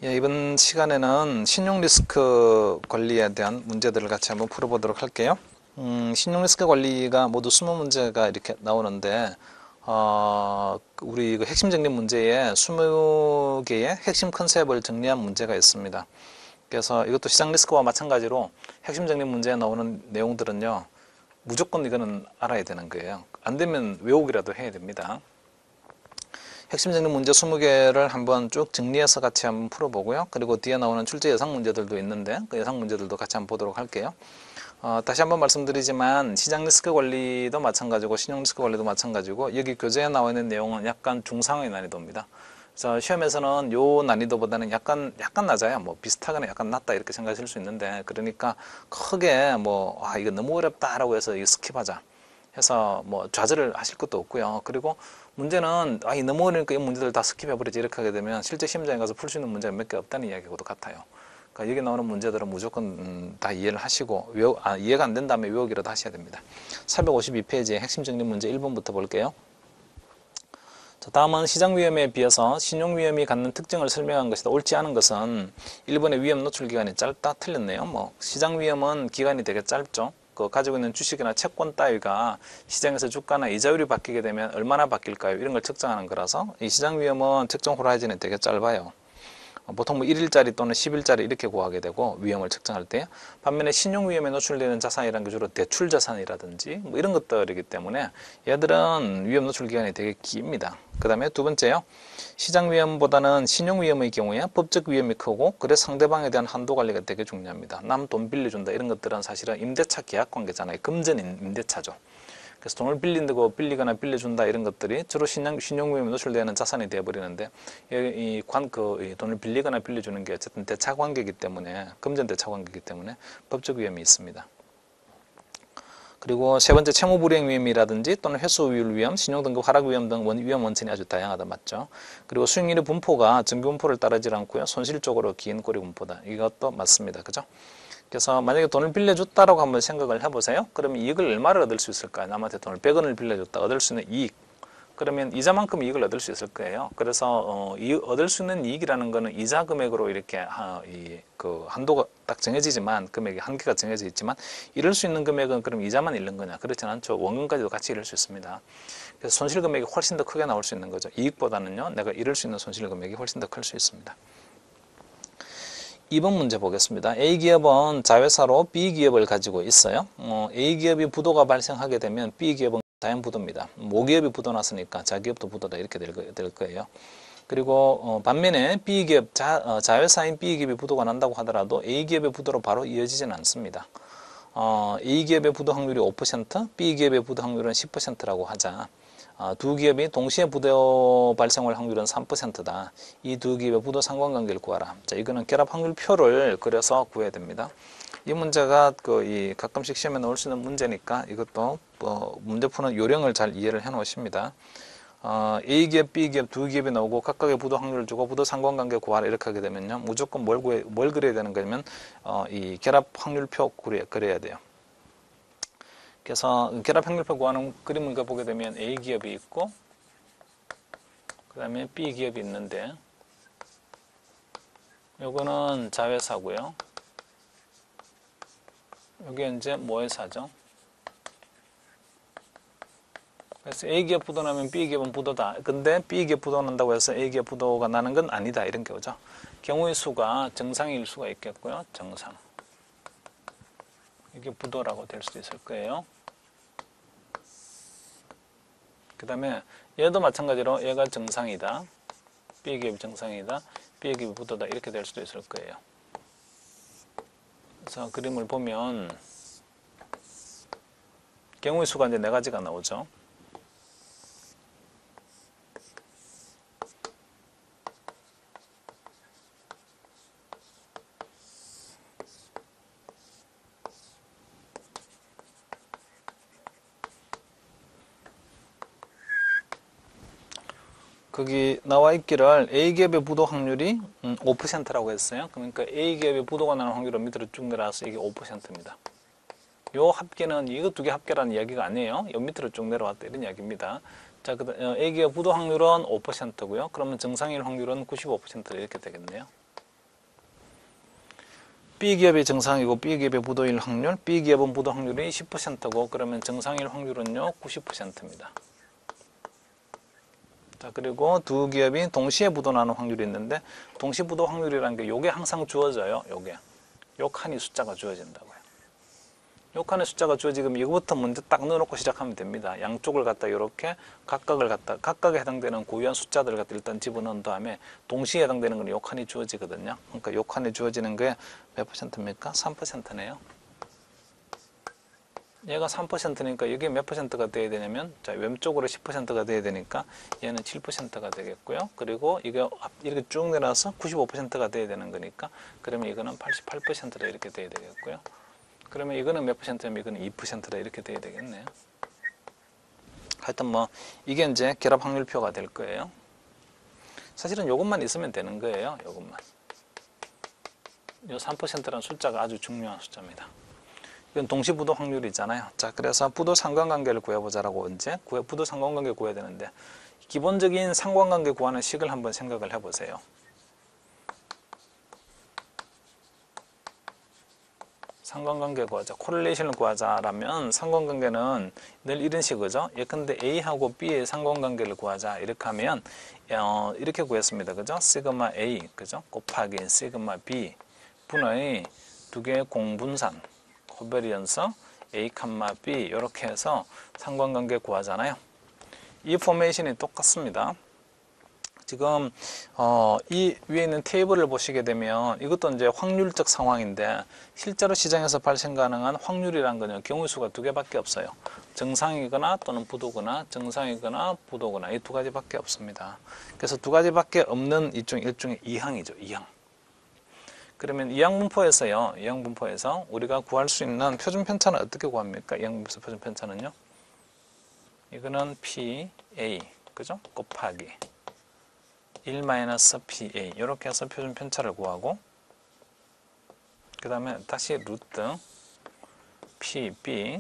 예, 이번 시간에는 신용 리스크 관리에 대한 문제들을 같이 한번 풀어보도록 할게요. 신용 리스크 관리가 모두 20문제가 이렇게 나오는데, 우리 그 핵심 정리 문제에 20개의 핵심 컨셉을 정리한 문제가 있습니다. 그래서 이것도 시장 리스크와 마찬가지로 핵심 정리 문제에 나오는 내용들은요, 무조건 이거는 알아야 되는 거예요. 안 되면 외우기라도 해야 됩니다. 핵심 정리 문제 20개를 한번 쭉 정리해서 같이 한번 풀어보고요. 그리고 뒤에 나오는 출제 예상 문제들도 있는데 그 예상 문제들도 같이 한번 보도록 할게요. 다시 한번 말씀드리지만 시장 리스크 관리도 마찬가지고 신용 리스크 관리도 마찬가지고 여기 교재에 나와 있는 내용은 약간 중상의 난이도입니다. 그래서 시험에서는 요 난이도보다는 약간 낮아요. 뭐 비슷하거나 약간 낮다 이렇게 생각하실 수 있는데, 그러니까 크게 뭐 이거 너무 어렵다라고 해서 이거 스킵하자 해서 뭐 좌절을 하실 것도 없고요. 그리고 문제는 이 너무 어려우니까 이 문제들 다 스킵해버리지 이렇게 하게 되면 실제 시험장에 가서 풀 수 있는 문제가 몇 개 없다는 이야기하고도 같아요. 그러니까 여기 나오는 문제들은 무조건 다 이해를 하시고 이해가 안 된다면 외우기라도 하셔야 됩니다. 452페이지의 핵심 정리 문제 1번부터 볼게요. 자, 다음은 시장 위험에 비해서 신용 위험이 갖는 특징을 설명한 것이다. 옳지 않은 것은 1번의 위험 노출 기간이 짧다. 틀렸네요. 뭐 시장 위험은 기간이 되게 짧죠. 그 가지고 있는 주식이나 채권 따위가 시장에서 주가나 이자율이 바뀌게 되면 얼마나 바뀔까요? 이런 걸 측정하는 거라서 이 시장 위험은 측정 호라이즌이 되게 짧아요. 보통 뭐 1일짜리 또는 10일짜리 이렇게 구하게 되고 위험을 측정할 때, 반면에 신용 위험에 노출되는 자산이라는 게 주로 대출 자산이라든지 뭐 이런 것들이기 때문에 얘들은 위험 노출 기간이 되게 깁니다. 그 다음에 두 번째요, 시장 위험보다는 신용 위험의 경우에 법적 위험이 크고 그래 상대방에 대한 한도 관리가 되게 중요합니다. 남 돈 빌려준다 이런 것들은 사실은 임대차 계약 관계잖아요. 금전 임대차죠. 그래서 돈을 빌리거나 빌려준다 이런 것들이 주로 신용 위험에 노출되는 자산이 되어버리는데, 이 돈을 빌리거나 빌려주는 게 어쨌든 대차 관계이기 때문에, 금전 대차 관계이기 때문에 법적 위험이 있습니다. 그리고 세 번째, 채무 불이행 위험이라든지 또는 회수율 위험, 신용등급 하락 위험 등 위험 원천이 아주 다양하다, 맞죠? 그리고 수익률의 분포가 정기 분포를 따르지 않고요, 손실 쪽으로 긴 꼬리 분포다. 이것도 맞습니다. 그죠? 그래서 만약에 돈을 빌려줬다라고 한번 생각을 해보세요. 그러면 이익을 얼마를 얻을 수 있을까요? 남한테 돈을 100원을 빌려줬다. 얻을 수 있는 이익. 그러면 이자만큼 이익을 얻을 수 있을 거예요. 그래서 얻을 수 있는 이익이라는 거는 이자 금액으로 이렇게 그 한도가 딱 정해지지만, 금액이 한계가 정해져 있지만, 잃을 수 있는 금액은 그럼 이자만 잃는 거냐? 그렇진 않죠. 원금까지도 같이 잃을 수 있습니다. 그래서 손실 금액이 훨씬 더 크게 나올 수 있는 거죠. 이익보다는요, 내가 잃을 수 있는 손실 금액이 훨씬 더 클 수 있습니다. 2번 문제 보겠습니다. A기업은 자회사로 B기업을 가지고 있어요. A기업이 부도가 발생하게 되면 B기업은 자연부도입니다. 모기업이 부도 났으니까 자기업도 부도다 이렇게 될 거예요. 그리고 반면에 B기업, 자회사인 B기업이 부도가 난다고 하더라도 A기업의 부도로 바로 이어지지는 않습니다. A기업의 부도 확률이 5%, B기업의 부도 확률은 10%라고 하자. 두 기업이 동시에 부도 발생할 확률은 3%다. 이 두 기업의 부도 상관관계를 구하라. 자, 이거는 결합 확률표를 그려서 구해야 됩니다. 이 문제가 가끔씩 시험에 나올 수 있는 문제니까 이것도 문제 푸는 요령을 잘 이해를 해 놓으십니다. A기업, B기업 두 기업이 나오고 각각의 부도 확률을 주고 부도 상관관계 구하라 이렇게 하게 되면요, 무조건 뭘 그려야 되는 거냐면 이 결합 확률표 그려야 돼요. 그래서 결합 확률표 구하는 그림을 보게 되면 A기업이 있고 그 다음에 B기업이 있는데, 요거는 자회사고요. 여기 이제 모회사죠. 그래서 A기업 부도 나면 B기업은 부도다. 근데 B기업 부도 난다고 해서 A기업 부도가 나는 건 아니다, 이런 거죠. 경우의 수가 정상일 수가 있겠고요. 정상. 이게 부도라고 될 수도 있을 거예요. 그 다음에 얘도 마찬가지로 얘가 정상이다. B기업이 정상이다. B기업이 부도다. 이렇게 될 수도 있을 거예요. 그래서 그림을 보면 경우의 수가 이제 4가지가 나오죠. 거기 나와 있기를 A기업의 부도 확률이 5%라고 했어요. 그러니까 A기업의 부도가 나는 확률은 밑으로 쭉 내려와서 이게 5%입니다. 요 합계는 이거 두 개 합계라는 이야기가 아니에요. 요 밑으로 쭉 내려왔다 이런 이야기입니다. 자, A기업 부도 확률은 5%고요. 그러면 정상일 확률은 95% 이렇게 되겠네요. B기업이 정상이고 B기업의 부도일 확률, B기업은 부도 확률이 10%고 그러면 정상일 확률은요 90%입니다. 자, 그리고 두 기업이 동시에 부도나는 확률이 있는데 동시 부도 확률이라는 게 요게 항상 주어져요. 요 칸이 숫자가 주어진다고요. 요 칸의 숫자가 주어지면 이거부터 먼저 딱 넣어놓고 시작하면 됩니다. 양쪽을 갖다 이렇게 각각에 해당되는 고유한 숫자들을 갖다 일단 집어넣은 다음에 동시에 해당되는 건 요 칸이 주어지거든요. 그러니까 요 칸에 주어지는 게 몇 %입니까? 3%네요. 얘가 3%니까 이게 몇 %가 돼야 되냐면, 자, 왼쪽으로 10%가 돼야 되니까 얘는 7%가 되겠고요. 그리고 이게 이렇게 쭉 내려서 95%가 돼야 되는 거니까 그러면 이거는 88%다 이렇게 돼야 되겠고요. 그러면 이거는 몇 %냐면 이거는 2%다 이렇게 돼야 되겠네요. 하여튼 뭐 이게 이제 결합 확률표가 될 거예요. 사실은 이것만 있으면 되는 거예요. 이것만. 이 3%라는 숫자가 아주 중요한 숫자입니다. 이건 동시부도 확률이잖아요. 자, 그래서 부도 상관관계를 구해보자라고 이제 부도 상관관계 구해야 되는데 기본적인 상관관계 구하는 식을 한번 생각을 해보세요. 상관관계 구하자, 코릴레이션을 구하자라면 상관관계는 늘 이런 식이죠. 예컨대 A하고 B의 상관관계를 구하자 이렇게 하면 이렇게 구했습니다. 그죠? 시그마 A 그죠? 곱하기 시그마 B 분의 두 개의 공분산 코베리언스 A, B 이렇게 해서 상관관계 구하잖아요. 이 포메이션이 똑같습니다. 지금 이 위에 있는 테이블을 보시게 되면 이것도 이제 확률적 상황인데 실제로 시장에서 발생 가능한 확률이란 거는 경우 수가 두 개밖에 없어요. 정상이거나 또는 부도거나 정상이거나 부도거나 이 두 가지밖에 없습니다. 그래서 두 가지밖에 없는 일종의 이항이죠. 이항. 그러면 이항분포에서요. 이항분포에서 우리가 구할 수 있는 표준 편차는 어떻게 구합니까? 이항분포에서 표준 편차는요. 이거는 PA 그죠? 곱하기 1-PA 이렇게 해서 표준 편차를 구하고 그 다음에 다시 루트 PB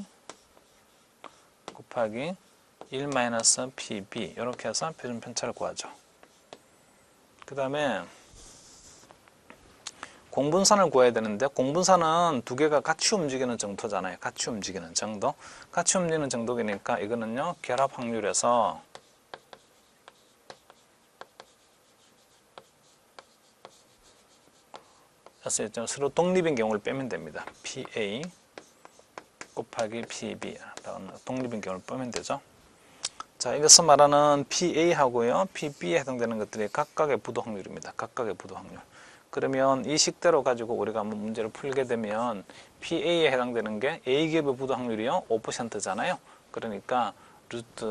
곱하기 1-PB 이렇게 해서 표준 편차를 구하죠. 그 다음에 공분산을 구해야 되는데 공분산은 두 개가 같이 움직이는 정도잖아요. 같이 움직이는 정도. 같이 움직이는 정도니까 이거는요. 결합 확률에서 서로 독립인 경우를 빼면 됩니다. PA 곱하기 PB 독립인 경우를 빼면 되죠. 자, 이것을 말하는 PA하고요. PB에 해당되는 것들이 각각의 부도 확률입니다. 각각의 부도 확률. 그러면 이 식대로 가지고 우리가 한번 문제를 풀게 되면 PA에 해당되는 게 A기업의 부도 확률이요 5%잖아요. 그러니까 루트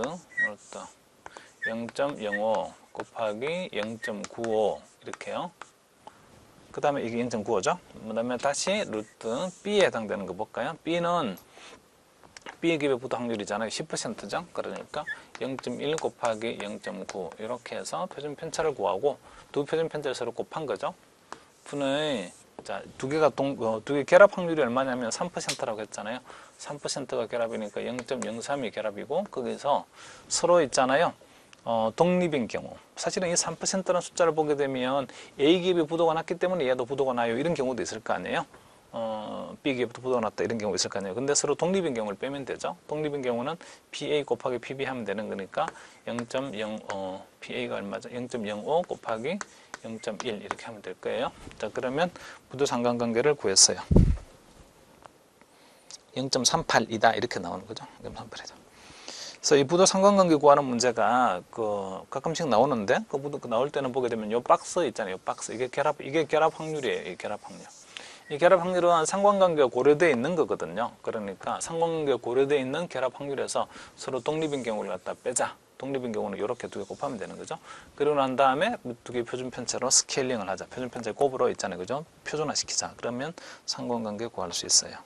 0.05 곱하기 0.95 이렇게요. 그 다음에 이게 0.95죠. 그 다음에 다시 루트 B에 해당되는 거 볼까요? B는 B기업의 부도 확률이잖아요. 10%죠. 그러니까 0.1 곱하기 0.9 이렇게 해서 표준 편차를 구하고 두 표준 편차를 서로 곱한 거죠. 분의 자, 두 개 결합 확률이 얼마냐면 3%라고 했잖아요. 3%가 결합이니까 0.03이 결합이고 거기서 서로 있잖아요. 독립인 경우 사실은 이 3%라는 숫자를 보게 되면 A기업이 부도가 났기 때문에 얘도 부도가 나요. 이런 경우도 있을 거 아니에요. B기업도 부도가 났다 이런 경우 있을 거 아니에요. 근데 서로 독립인 경우를 빼면 되죠. 독립인 경우는 PA 곱하기 PB 하면 되는 거니까 0.05 PA가 얼마죠? 0.05 곱하기 0.1 이렇게 하면 될 거예요. 자, 그러면 부도 상관관계를 구했어요. 0.38이다 이렇게 나오는 거죠. 0.38이다. 그래서 이 부도 상관관계 구하는 문제가 가끔씩 나오는데 그 나올 때는 보게 되면 요 박스 있잖아요. 요 박스 이게 결합 확률이에요. 이 결합 확률. 이 결합 확률은 상관관계가 고려되어 있는 거거든요. 그러니까 상관관계가 고려되어 있는 결합 확률에서 서로 독립인 경우를 갖다 빼자. 독립인 경우는 이렇게 두 개 곱하면 되는 거죠. 그리고 난 다음에 두 개 표준 편차로 스케일링을 하자. 표준 편차 곱으로 있잖아요. 그죠? 표준화 시키자. 그러면 상관관계 구할 수 있어요.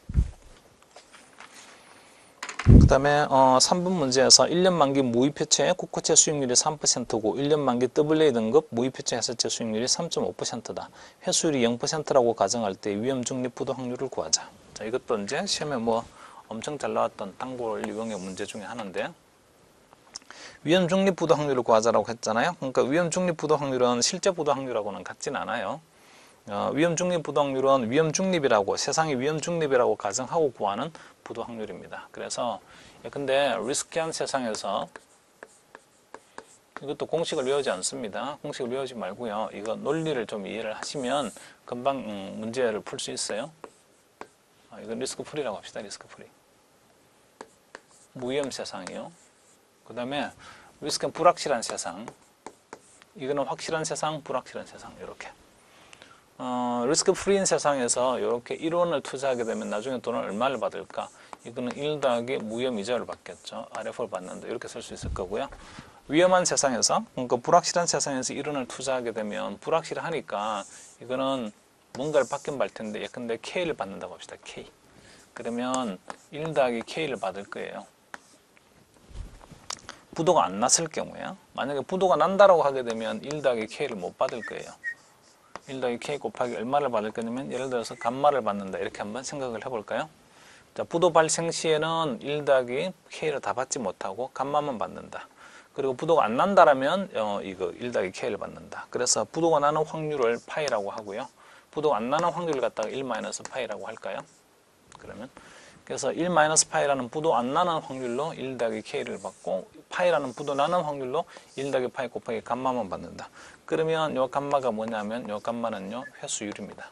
그 다음에 3번 문제에서 1년 만기 무이표체 국고채 수익률이 3%고 1년 만기 AA 등급 무이표체 해서채 수익률이 3.5%다. 회수율이 0%라고 가정할 때 위험 중립 부도 확률을 구하자. 자, 이것도 이제 시험에 뭐 엄청 잘 나왔던 땅볼 유형의 문제 중에 하나인데 위험 중립 부도 확률을 구하자라고 했잖아요. 그러니까 위험 중립 부도 확률은 실제 부도 확률하고는 같진 않아요. 위험 중립 부도 확률은 위험 중립이라고, 세상이 위험 중립이라고 가정하고 구하는 부도 확률입니다. 그래서 근데 리스키한 세상에서 이것도 공식을 외우지 않습니다. 공식을 외우지 말고요. 이거 논리를 좀 이해를 하시면 금방 문제를 풀 수 있어요. 이건 리스크 프리라고 합시다. 리스크 프리. 무위험 세상이요. 그 다음에 리스크는 불확실한 세상. 이거는 확실한 세상, 불확실한 세상. 이렇게. 리스크 프리인 세상에서 이렇게 1원을 투자하게 되면 나중에 돈을 얼마를 받을까? 이거는 1 더하기 무위험 이자를 받겠죠. RF를 받는다. 이렇게 쓸 수 있을 거고요. 위험한 세상에서, 그러니까 불확실한 세상에서 1원을 투자하게 되면 불확실하니까 이거는 뭔가를 받긴 받을 텐데 예컨대 K를 받는다고 합시다. K. 그러면 1 더하기 K를 받을 거예요. 부도가 안 났을 경우에, 만약에 부도가 난다라고 하게 되면 1 더하기 K를 못 받을 거예요. 1 더하기 K 곱하기 얼마를 받을 거냐면 예를 들어서 감마를 받는다. 이렇게 한번 생각을 해볼까요? 자, 부도 발생 시에는 1 더하기 K를 다 받지 못하고 감마만 받는다. 그리고 부도가 안 난다라면 이거 1 더하기 K를 받는다. 그래서 부도가 나는 확률을 파이라고 하고요. 부도가 안 나는 확률을 갖다가 1 마이너스 파이라고 할까요? 그러면 그래서 1 마이너스 파이라는 부도 안 나는 확률로 1 더하기 K를 받고 파이라는 부도 나는 확률로 1 더하기 파이 곱하기 감마만 받는다. 그러면 요 감마가 뭐냐면 요 감마는요 회수율입니다.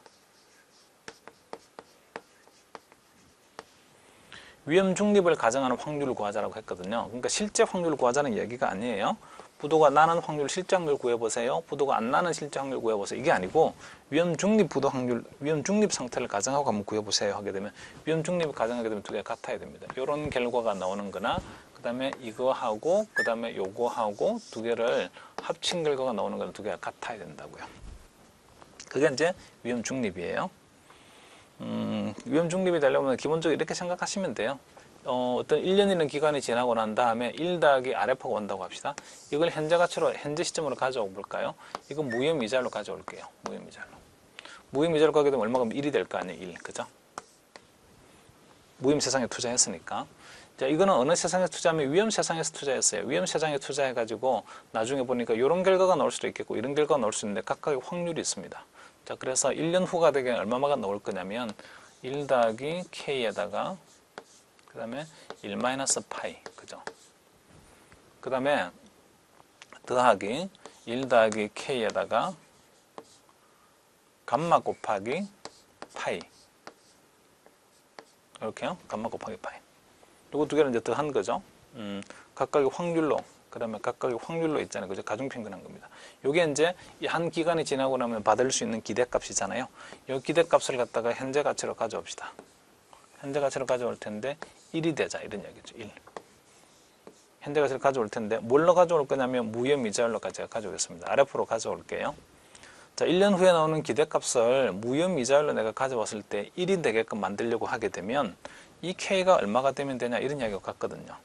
위험 중립을 가정하는 확률을 구하자라고 했거든요. 그러니까 실제 확률을 구하자는 얘기가 아니에요. 부도가 나는 확률 실제 확률 구해보세요. 부도가 안 나는 실제 확률 구해보세요. 이게 아니고 위험 중립 부도 확률, 위험 중립 상태를 가정하고 한번 구해보세요 하게 되면 위험 중립을 가정하게 되면 두 개가 같아야 됩니다. 이런 결과가 나오는 거나 그 다음에 이거하고 그 다음에 요거하고 두 개를 합친 결과가 나오는 거는 두 개가 같아야 된다고요. 그게 이제 위험 중립이에요. 위험 중립이 되려면 기본적으로 이렇게 생각하시면 돼요. 어떤 1년이라는 기간이 지나고 난 다음에 1 더하기 RF가 온다고 합시다. 이걸 현재 가치로, 현재 시점으로 가져오 볼까요? 이건 무위험 이자율로 가져올게요. 무위험 이자율로. 무위험 이자율로 가게 되면 얼마가 1이 될 거 아니에요. 1. 그죠? 무위험 세상에 투자했으니까. 자, 이거는 어느 세상에서 투자하면 위험 세상에서 투자했어요. 위험 세상에 투자해가지고 나중에 보니까 이런 결과가 나올 수도 있겠고 이런 결과가 나올 수 있는데 각각의 확률이 있습니다. 자, 그래서 1년 후가 되게 얼마가 나올 거냐면 1 더하기 K에다가 그 다음에 1 마이너스 파이, 그죠? 그 다음에 더하기 1 더하기 K에다가 감마 곱하기 파이. 이렇게요. 감마 곱하기 파이. 요거 두 개를 이제 더한 거죠. 각각의 확률로, 그 다음에 각각의 확률로 있잖아요. 그죠? 가중평균한 겁니다. 요게 이제 한 기간이 지나고 나면 받을 수 있는 기대값이잖아요. 요 기대값을 갖다가 현재 가치로 가져옵시다. 현재 가치로 가져올 텐데 1이 되자 이런 얘기죠. 1. 현재 가치를 가져올 텐데 뭘로 가져올 거냐면 무위험 이자율로 제가 가져오겠습니다. RF로 가져올게요. 자, 1년 후에 나오는 기대값을 무위험 이자율로 내가 가져왔을 때 1이 되게끔 만들려고 하게 되면 이 K가 얼마가 되면 되냐 이런 이야기가 같거든요.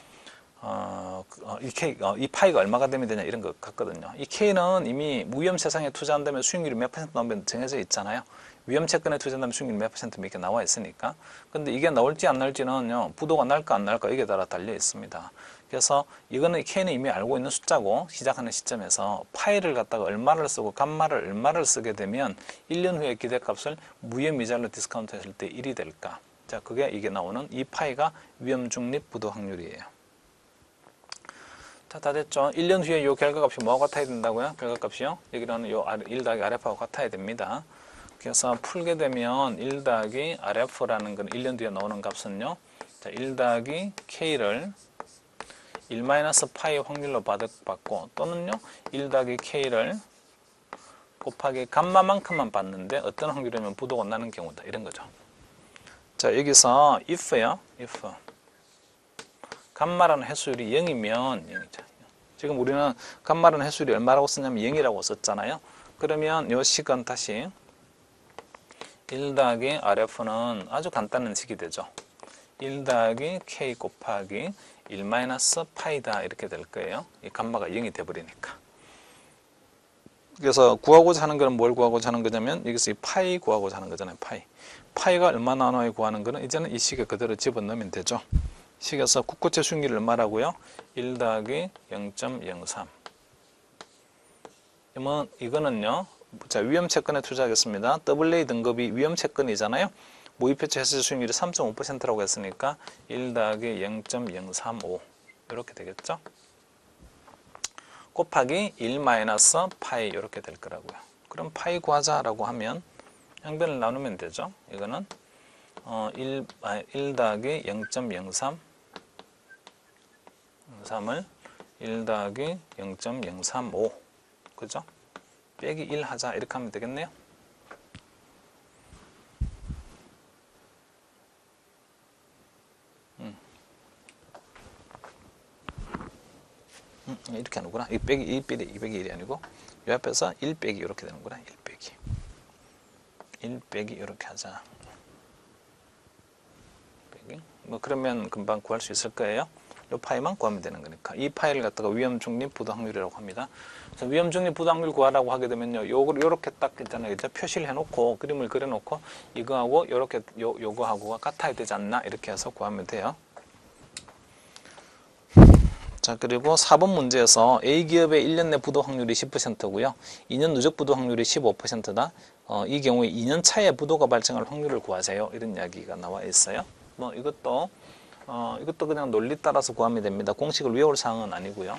이 파이가 얼마가 되면 되냐 이런 것 같거든요. 이 K는 이미 무위험 세상에 투자한다면 수익률이 몇 % 나오면 정해져 있잖아요. 위험 채권에 투자한다면 수익률이 몇 % 이렇게 나와 있으니까. 근데 이게 나올지 안 나올지는요, 부도가 날까 안 날까 이게 따라 달려 있습니다. 그래서 이거는 K는 이미 알고 있는 숫자고 시작하는 시점에서 파이를 갖다가 얼마를 쓰고 감마를 얼마를 쓰게 되면 1년 후에 기대값을 무위험 이자율로 디스카운트 했을 때 1이 될까. 자, 그게 이게 나오는 이 파이가 위험 중립 부도 확률이에요. 자, 다 됐죠? 1년 후에 이 결과값이 뭐하고 같아야 된다고요? 결과값이요? 여기는 요 1 더하기 RF하고 같아야 됩니다. 그래서 풀게 되면 1 더하기 RF라는 건 1년 뒤에 나오는 값은요. 자, 1 더하기 K를 1 마이너스 파이 확률로 받고 또는요. 1 더하기 K를 곱하기 감마만큼만 받는데 어떤 확률이면 부도가 나는 경우다. 이런 거죠. 자, 여기서 if요. if. 감마라는 해수율이 0이면 0이죠. 지금 우리는 감마라는 해수율이 얼마라고 썼냐면 0이라고 썼잖아요. 그러면 이 식은 다시 1 더하기 RF는 아주 간단한 식이 되죠. 1 더하기 K 곱하기 1 마이너스 파이다 이렇게 될 거예요. 이 감마가 0이 돼버리니까. 그래서 구하고자 하는 거는 뭘 구하고자 하는 거냐면 여기서 이 파이 구하고자 하는 거잖아요. 파이가 얼마 나눠야 구하는 거는 이제는 이 식에 그대로 집어넣으면 되죠. 식에서 국고채 수익률이 얼마라고요? 1 더하기 0.03. 그러면 이거는요. 자, 위험채권에 투자하겠습니다. AA 등급이 위험채권이잖아요. 모의표체 해서 수익률이 3.5%라고 했으니까 1 더하기 0.035 이렇게 되겠죠. 곱하기 1 마이너스 파이 이렇게 될 거라고요. 그럼 파이 구하자라고 하면 양변을 나누면 되죠. 이거는 1 더하기 0.03 3을 1 더하기 0.035 그죠? 빼기 1 하자 이렇게 하면 되겠네요. 이렇게 하는구나. 이 빼기 1이 아니고 이 앞에서 1 빼기 이렇게 되는구나. 1 빼기 1 빼기 이렇게 하자. 빼기. 뭐 그러면 금방 구할 수 있을 거예요. 이 파이만 구하면 되는 거니까. 이 파이를 갖다가 위험 중립 부도 확률이라고 합니다. 그래서 위험 중립 부도 확률 구하라고 하게 되면요. 요렇게 딱 있잖아요. 그죠? 표시를 해 놓고 그림을 그려 놓고 이거하고 요렇게 요거하고가 같아야 되지 않나? 이렇게 해서 구하면 돼요. 자, 그리고 4번 문제에서 A기업의 1년 내 부도 확률이 10%고요. 2년 누적 부도 확률이 15%다. 이 경우에 2년 차에 부도가 발생할 확률을 구하세요. 이런 이야기가 나와 있어요. 뭐 이것도 그냥 논리 따라서 구하면 됩니다. 공식을 외울 사항은 아니고요.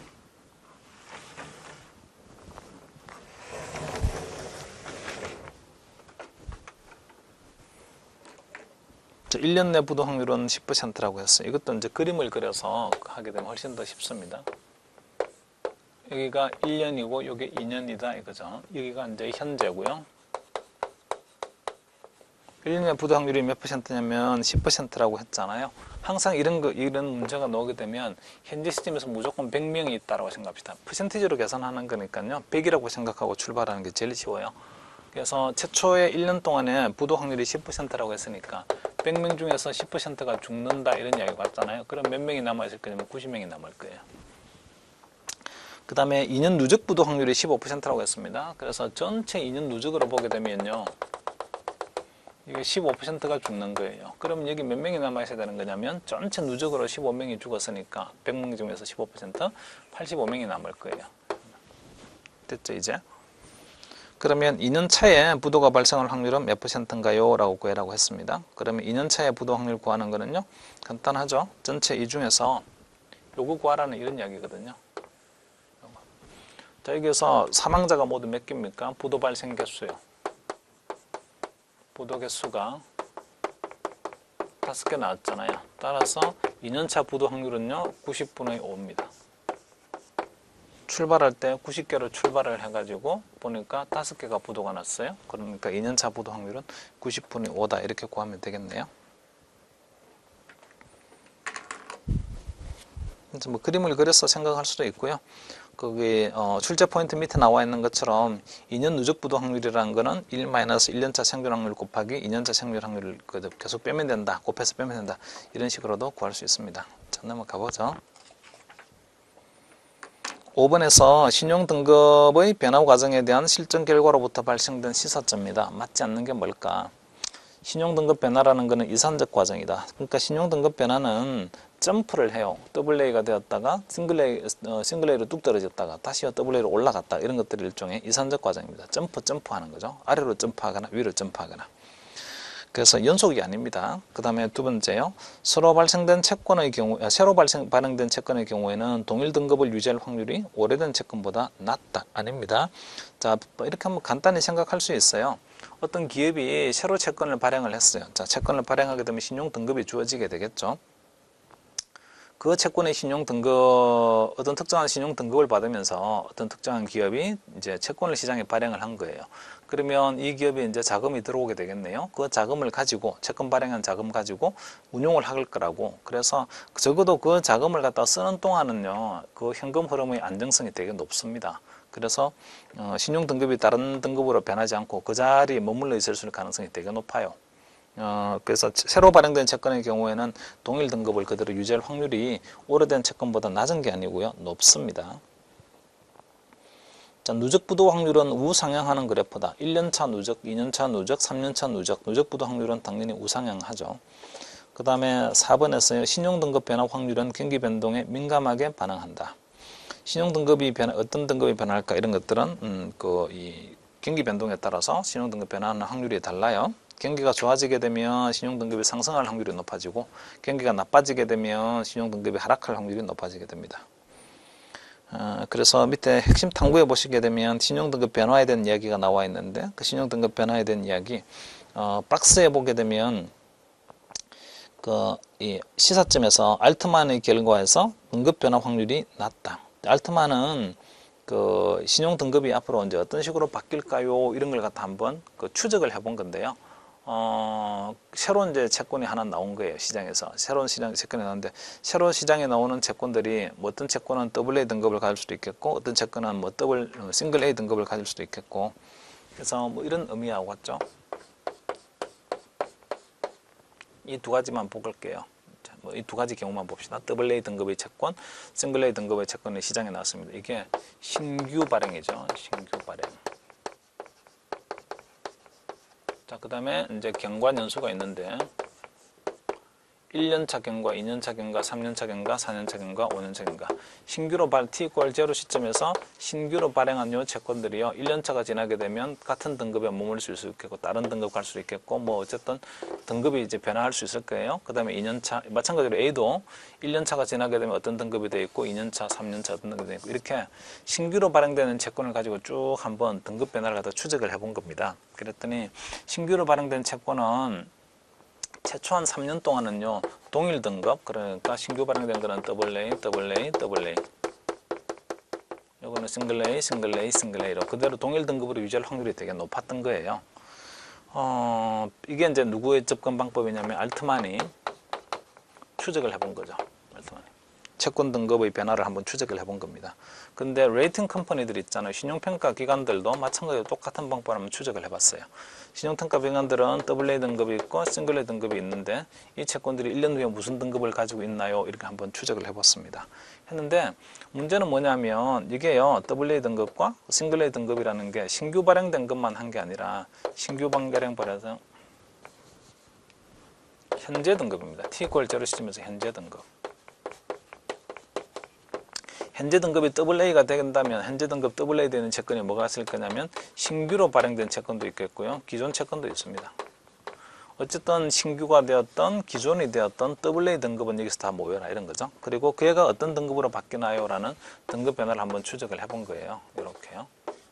자, 1년 내 부도 확률은 10%라고 했어요. 이것도 이제 그림을 그려서 하게 되면 훨씬 더 쉽습니다. 여기가 1년이고 여기 2년이다 이거죠. 여기가 이제 현재고요. 1년의 부도 확률이 몇 %냐면 10%라고 했잖아요. 항상 이런 문제가 나오게 되면 현재 시점에서 무조건 100명이 있다고 생각합시다. 퍼센티지로 계산하는 거니까요. 100이라고 생각하고 출발하는 게 제일 쉬워요. 그래서 최초의 1년 동안에 부도 확률이 10%라고 했으니까 100명 중에서 10%가 죽는다 이런 이야기가 왔잖아요. 그럼 몇 명이 남아있을 거냐면 90명이 남을 거예요. 그 다음에 2년 누적 부도 확률이 15%라고 했습니다. 그래서 전체 2년 누적으로 보게 되면요. 이게 15%가 죽는 거예요. 그러면 여기 몇 명이 남아있어야 되는 거냐면 전체 누적으로 15명이 죽었으니까 100명 중에서 15% 85명이 남을 거예요. 됐죠 이제? 그러면 2년 차에 부도가 발생할 확률은 몇 %인가요? 라고 구해라고 했습니다. 그러면 2년 차에 부도 확률 구하는 거는요. 간단하죠. 전체 이 중에서 요거 구하라는 이런 이야기거든요. 자, 여기서 사망자가 모두 몇 개입니까? 부도 발생 개수요. 부도 개수가 5개 나왔잖아요. 따라서 2년차 부도 확률은요. 90분의 5입니다. 출발할 때 90개로 출발을 해가지고 보니까 5개가 부도가 났어요. 그러니까 2년차 부도 확률은 90분의 5다 이렇게 구하면 되겠네요. 이제 뭐 그림을 그려서 생각할 수도 있고요. 거기 출제 포인트 밑에 나와 있는 것처럼 2년 누적 부도 확률이라는 거는 1-1년차 생존 확률 곱하기 2년차 생존 확률을 계속 빼면 된다. 곱해서 빼면 된다. 이런 식으로도 구할 수 있습니다. 자, 넘어가 보죠. 5번에서 신용등급의 변화 과정에 대한 실전 결과로부터 발생된 시사점이다. 맞지 않는 게 뭘까? 신용등급 변화라는 것은 이산적 과정이다. 그러니까 신용등급 변화는 점프를 해요. AA가 되었다가 싱글 A로 뚝 떨어졌다가 다시 AA로 올라갔다. 이런 것들이 일종의 이산적 과정입니다. 점프하는 거죠. 아래로 점프하거나 위로 점프하거나. 그래서 연속이 아닙니다. 그 다음에 두 번째요. 새로 발생된 채권의 경우에는 동일 등급을 유지할 확률이 오래된 채권보다 낮다. 아닙니다. 자, 이렇게 한번 간단히 생각할 수 있어요. 어떤 기업이 새로 채권을 발행을 했어요. 자, 채권을 발행하게 되면 신용 등급이 주어지게 되겠죠. 그 채권의 어떤 특정한 신용 등급을 받으면서 어떤 특정한 기업이 이제 채권을 시장에 발행을 한 거예요. 그러면 이 기업이 이제 자금이 들어오게 되겠네요. 그 자금을 가지고 채권 발행한 자금 가지고 운용을 할 거라고. 그래서 적어도 그 자금을 갖다 쓰는 동안은요, 그 현금 흐름의 안정성이 되게 높습니다. 그래서 신용 등급이 다른 등급으로 변하지 않고 그 자리에 머물러 있을 수 있는 가능성이 되게 높아요. 그래서 새로 발행된 채권의 경우에는 동일 등급을 그대로 유지할 확률이 오래된 채권보다 낮은 게 아니고요, 높습니다. 자, 누적 부도 확률은 우상향하는 그래프다. 1년차 누적, 2년차 누적, 3년차 누적 부도 확률은 당연히 우상향하죠. 그 다음에 4번에서요. 신용등급 변화 확률은 경기 변동에 민감하게 반응한다. 신용등급이 어떤 등급이 변할까 이런 것들은 이 경기 변동에 따라서 신용등급 변화하는 확률이 달라요. 경기가 좋아지게 되면 신용등급이 상승할 확률이 높아지고 경기가 나빠지게 되면 신용등급이 하락할 확률이 높아지게 됩니다. 그래서 밑에 핵심 탐구에 보시게 되면 신용등급 변화에 대한 이야기가 나와 있는데 그 신용등급 변화에 대한 이야기 박스에 보게 되면 이 시사점에서 알트만의 결과에서 등급 변화 확률이 낮다. 알트만은 신용등급이 앞으로 이제 어떤 식으로 바뀔까요? 이런 걸 갖다 한번 추적을 해본 건데요. 새로운 이제 채권이 하나 나온 거예요. 시장에서. 새로운 채권이 나오는데, 새로운 시장에 나오는 채권들이 뭐 어떤 채권은 AA 등급을 가질 수도 있겠고, 어떤 채권은 뭐 싱글 A 등급을 가질 수도 있겠고, 그래서 뭐 이런 의미하고 같죠. 이 두 가지만 볼게요. 이 두 가지 경우만 봅시다. AA 등급의 채권, 싱글 A 등급의 채권이 시장에 나왔습니다. 이게 신규 발행이죠. 신규 발행. 자, 그 다음에 이제 경과 연수가 있는데 1년차 경과, 2년차 경과, 3년차 경과, 4년차 경과, 5년차 경과. 신규로 T=0 시점에서 신규로 발행한 요 채권들이요. 1년차가 지나게 되면 같은 등급에 머물실 수 있겠고 다른 등급 갈 수 있겠고 뭐 어쨌든 등급이 이제 변화할 수 있을 거예요. 그 다음에 2년차 마찬가지로 A도 1년차가 지나게 되면 어떤 등급이 되어 있고 2년차, 3년차 어떤 등급이 되어 있고 이렇게 신규로 발행되는 채권을 가지고 쭉 한번 등급 변화를 갖다 추적을 해본 겁니다. 그랬더니 신규로 발행된 채권은 최초 한 3년 동안은요 동일 등급, 그러니까 신규 발행된 거는 AA, AA, AA, 요거는 싱글 A, 싱글 A, 싱글 A로 그대로 동일 등급으로 유지할 확률이 되게 높았던 거예요. 이게 이제 누구의 접근 방법이냐면 알트만이 추적을 해본 거죠. 알트만이 채권 등급의 변화를 한번 추적을 해본 겁니다. 근데 레이팅 컴퍼니들 있잖아요. 신용평가 기관들도 마찬가지로 똑같은 방법을 한번 추적을 해봤어요. 신용평가 기관들은 AA 등급이 있고 싱글 A 등급이 있는데 이 채권들이 1년 후에 무슨 등급을 가지고 있나요? 이렇게 한번 추적을 해봤습니다. 했는데 문제는 뭐냐면 이게요 AA 등급과 싱글 A 등급이라는 게 신규 발행된 것만 한 게 아니라 신규 발행 발행에서 현재 등급입니다. T=0 시점에서 현재 등급. 현재 등급이 AA가 된다면 현재 등급 AA 되는 채권이 뭐가 있을 거냐면 신규로 발행된 채권도 있겠고요. 기존 채권도 있습니다. 어쨌든 신규가 되었던 기존이 되었던 AA 등급은 여기서 다 모여라 이런 거죠. 그리고 그애가 어떤 등급으로 바뀌나요? 라는 등급 변화를 한번 추적을 해본 거예요. 이렇게요.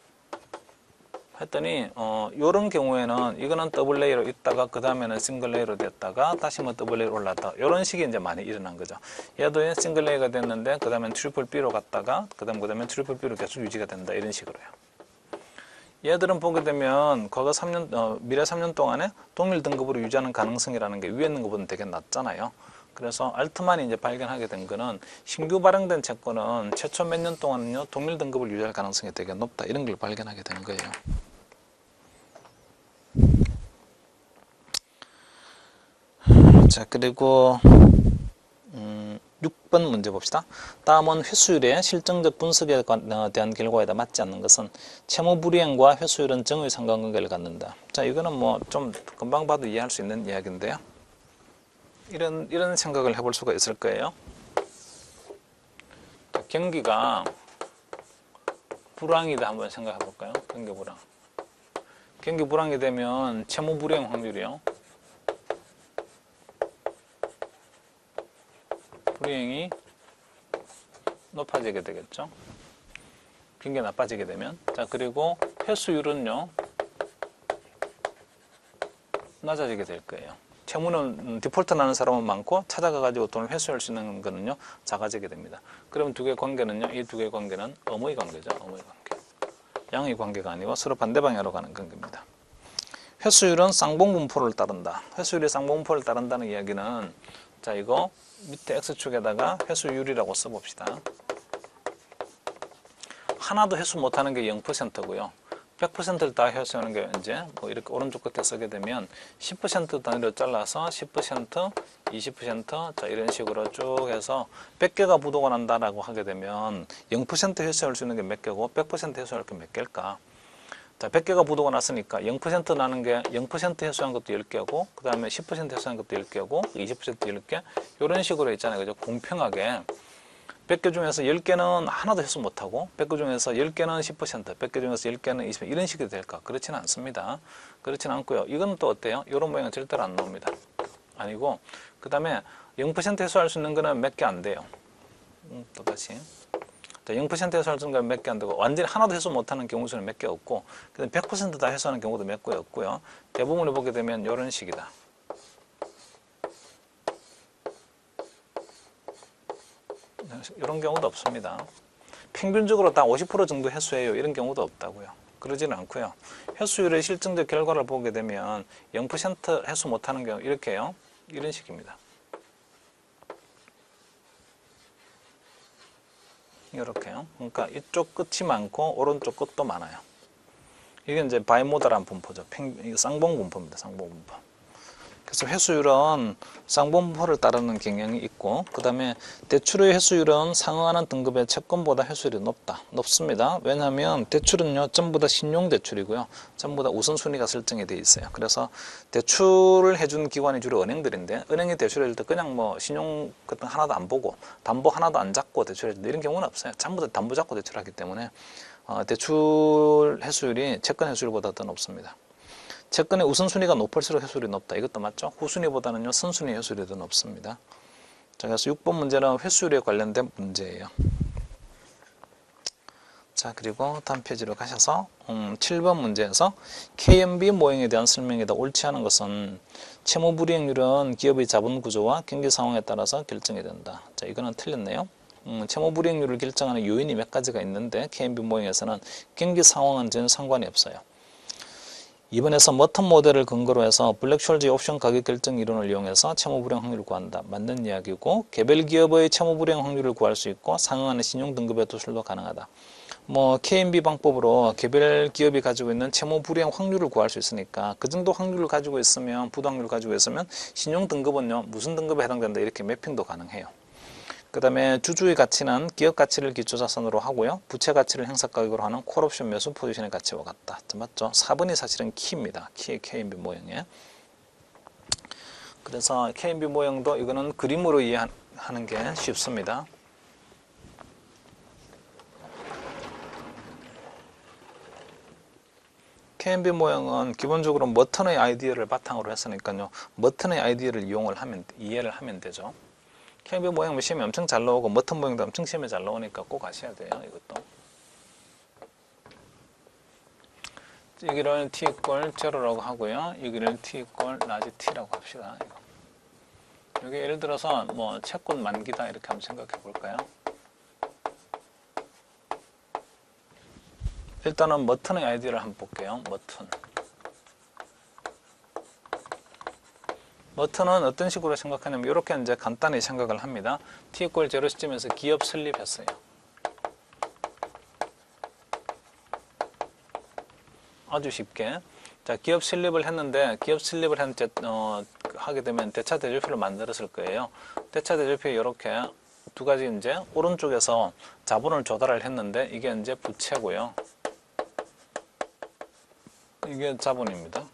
했더니 이런 경우에는 이거는 AA로 있다가 그 다음에는 싱글 A로 됐다가 다시 뭐 AA로 올랐다 이런 식이 이제 많이 일어난 거죠. 얘도 싱글 A가 됐는데 그 다음엔 트리플 B로 갔다가 그 다음엔 트리플 B로 계속 유지가 된다 이런 식으로요. 얘들은 보게 되면 과거 3년 미래 3년 동안에 동일 등급으로 유지하는 가능성이라는 게 위에 있는 것보다는 되게 낮잖아요. 그래서 알트만이 이제 발견하게 된 거는 신규 발행된 채권은 최초 몇 년 동안은요 동일 등급을 유지할 가능성이 되게 높다 이런 걸 발견하게 된 거예요. 자, 그리고 6번 문제 봅시다. 다음은 회수율의 실정적 분석에 대한 결과에다 맞지 않는 것은 채무 불이행과 회수율은 정의 상관관계를 갖는다. 자, 이거는 뭐 좀 금방 봐도 이해할 수 있는 이야기인데요. 이런 생각을 해볼 수가 있을 거예요. 경기가 불황이다 한번 생각해 볼까요? 경기 불황. 경기 불황이 되면 채무 불이행 확률이요. 불이행이 높아지게 되겠죠. 경기가 나빠지게 되면. 자, 그리고 회수율은요 낮아지게 될 거예요. 채무는 디폴트 나는 사람은 많고 찾아가가지고 돈을 회수할 수 있는 거는요 작아지게 됩니다. 그러면 두 개의 관계는요, 이 두 개의 관계는 음의 관계죠. 음의 관계. 양의 관계가 아니고 서로 반대 방향으로 가는 관계입니다. 회수율은 쌍봉분포를 따른다. 회수율이 쌍봉분포를 따른다는 이야기는 자, 이거 밑에 X축에다가 회수율이라고 써봅시다. 하나도 회수 못하는 게 0%고요. 100%를 다 회수하는 게 이제 뭐 이렇게 오른쪽 끝에 쓰게 되면 10% 단위로 잘라서 10%, 20% 자, 이런 식으로 쭉 해서 100개가 부도가 난다라고 하게 되면 0% 회수할 수 있는 게 몇 개고 100% 회수할 게 몇 개일까? 자, 100개가 부도가 났으니까 0% 나는 게 0% 회수한 것도 10개고 그 다음에 10% 회수한 것도 10개고 20% 10개 이런 식으로 있잖아요. 그죠? 공평하게 100개 중에서 10개는 하나도 회수 못하고 100개 중에서 10개는 10%, 100개 중에서 10개는 20% 이런 식이 될까? 그렇지는 않습니다. 그렇지는 않고요. 이건 또 어때요? 이런 모양은 절대로 안 나옵니다. 아니고 그 다음에 0% 회수할 수 있는 거는 몇 개 안 돼요. 또다시 자, 0% 회수할 수 있는 건 몇 개 안 되고 완전히 하나도 회수 못하는 경우 수는 몇 개 없고 그다음에 100% 다 회수하는 경우도 몇 개 없고요. 대부분을 보게 되면 이런 식이다. 이런 경우도 없습니다. 평균적으로 다 50% 정도 회수해요. 이런 경우도 없다고요. 그러지는 않고요. 회수율의 실증적 결과를 보게 되면 0% 회수 못하는 경우 이렇게요. 이런 식입니다. 이렇게요. 그러니까 이쪽 끝이 많고 오른쪽 끝도 많아요. 이게 이제 바이모달한 분포죠. 쌍봉 분포입니다. 쌍봉 분포. 그래서 회수율은 쌍봉 분포를 따르는 경향이 있고 그 다음에 대출의 회수율은 상응하는 등급의 채권보다 회수율이 높습니다. 왜냐하면 대출은요 전부 다 신용대출이고요. 전부 다 우선순위가 설정이 되어 있어요. 그래서 대출을 해준 기관이 주로 은행들인데 은행이 대출을 해줄 때 그냥 뭐 신용 같은 하나도 안 보고 담보 하나도 안 잡고 대출해 준다 이런 경우는 없어요. 전부 다 담보 잡고 대출하기 때문에 대출 회수율이 채권 회수율보다 더 높습니다. 채권의 우선순위가 높을수록 회수율이 높다. 이것도 맞죠? 후순위보다는요 선순위 회수율이 더 높습니다. 자, 그래서 6번 문제는 회수율에 관련된 문제예요. 자, 그리고 다음 페이지로 가셔서 7번 문제에서 KMB 모형에 대한 설명이다. 옳지 않은 것은 채무 불이행률은 기업의 자본 구조와 경기 상황에 따라서 결정이 된다. 자, 이거는 틀렸네요. 채무 불이행률을 결정하는 요인이 몇 가지가 있는데 KMB 모형에서는 경기 상황은 전혀 상관이 없어요. 2번에서 머턴 모델을 근거로 해서 블랙숄지 옵션 가격 결정 이론을 이용해서 채무 불이행 확률을 구한다. 맞는 이야기고 개별 기업의 채무 불이행 확률을 구할 수 있고 상응하는 신용 등급의 도출도 가능하다. 뭐 KMB 방법으로 개별 기업이 가지고 있는 채무 불이행 확률을 구할 수 있으니까 그 정도 확률을 가지고 있으면 부도 확률을 가지고 있으면 신용 등급은요 무슨 등급에 해당된다 이렇게 매핑도 가능해요. 그 다음에 주주의 가치는 기업 가치를 기초자산으로 하고요. 부채 가치를 행사가격으로 하는 콜옵션 매수 포지션의 가치와 같다. 맞죠? 4번이 사실은 키입니다. 키의 KMB 모형에. 그래서 KMB 모형도 이거는 그림으로 이해하는 게 쉽습니다. KMB 모형은 기본적으로 머턴의 아이디어를 바탕으로 했으니까요. 머턴의 아이디어를 이해를 하면 되죠. KMB 모형 시험에 엄청 잘 나오고 머턴 모형도 엄청 시험에 잘 나오니까 꼭 아셔야 돼요. 이것도. 여기를 t 이퀄 제로라고 하고요. 여기를 t 이퀄 라지 t라고 합시다. 여기 예를 들어서 뭐 채권 만기다 이렇게 한번 생각해 볼까요? 일단은 머턴의 아이디어를 한번 볼게요. 머턴은 어떤 식으로 생각하냐면 이렇게 이제 간단히 생각을 합니다. t 이퀄 제로 시점에서 기업 설립했어요. 아주 쉽게. 자, 기업 설립을 했는데 하게 되면 대차 대조표를 만들었을 거예요. 대차 대조표에 이렇게 두 가지 이제 오른쪽에서 자본을 조달을 했는데 이게 이제 부채고요. 이게 자본입니다.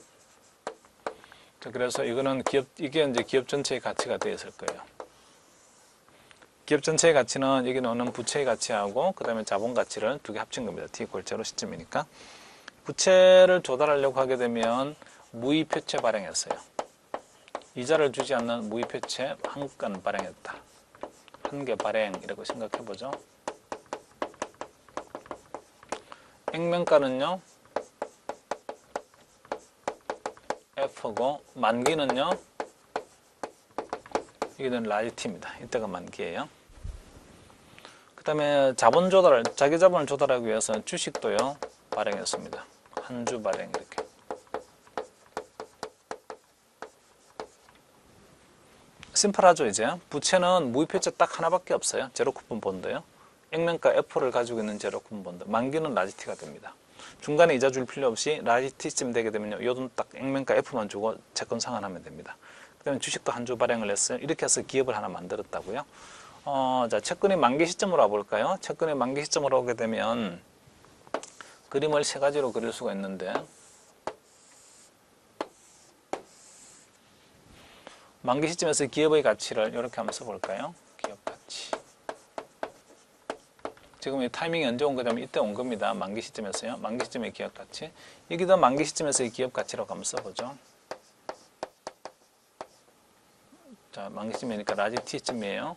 자, 그래서 이거는 이게 이제 기업 전체의 가치가 되어 있을 거예요. 기업 전체의 가치는 여기 넣는 부채의 가치하고 그 다음에 자본 가치를 두 개 합친 겁니다. t 이퀄 제로 시점이니까. 부채를 조달하려고 하게 되면 무이표채 발행했어요. 이자를 주지 않는 무이표채 한 건 발행했다. 한 개 발행이라고 생각해 보죠. 액면가는요 F고 만기는요 이게는 라지 T입니다. 이때가 만기예요. 그 다음에 자본 조달, 자기 자본을 조달하기 위해서 주식도요 발행했습니다. 한 주 발행 이렇게. 심플하죠. 이제 부채는 무이표채 딱 하나밖에 없어요. 제로 쿠폰 본드요. 액면가 F를 가지고 있는 제로 쿠폰 본드. 만기는 라지 T가 됩니다. 중간에 이자 줄 필요 없이 라지 T쯤 되게 되면요. 이 돈 딱 액면가 F만 주고 채권 상환하면 됩니다. 그 다음에 주식도 한 주 발행을 했어요. 이렇게 해서 기업을 하나 만들었다고요. 자, 채권의 만기 시점으로 와볼까요? 채권의 만기 시점으로 오게 되면 그림을 세 가지로 그릴 수가 있는데 만기 시점에서 기업의 가치를 이렇게 한번 써볼까요? 기업 가치. 지금 이 타이밍이 언제 온 거냐면 이때 온 겁니다. 만기 시점에서요. 만기 시점의 기업 가치. 여기도 만기 시점에서의 기업 가치라고 한번 써보죠. 자, 만기 시점이니까 라지 T쯤이에요.